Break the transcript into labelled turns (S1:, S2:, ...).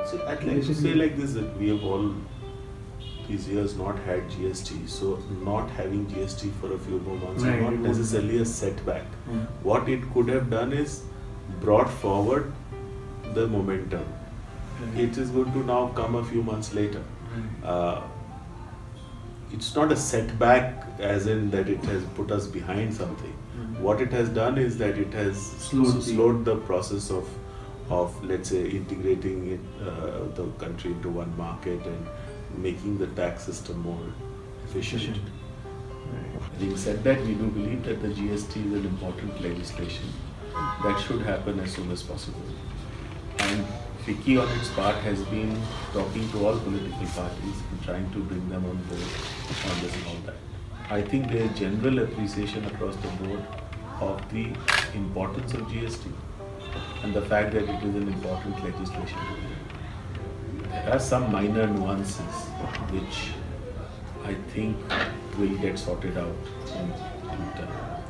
S1: So I'd like to say like this, that we have all these years not had GST, so not having GST for a few more months is not necessarily a setback. What it could have done is brought forward the momentum. It is going to now come a few months later. It's not a setback as in that it has put us behind something. What it has done is that it has slowed the process of let's say integrating the country into one market and making the tax system more efficient. Having said that, we do believe that the GST is an important legislation that should happen as soon as possible. And FICCI on its part has been talking to all political parties and trying to bring them on board on this and all that. I think there is general appreciation across the board of the importance of GST and the fact that it is an important legislation. There are some minor nuances which I think will get sorted out in time.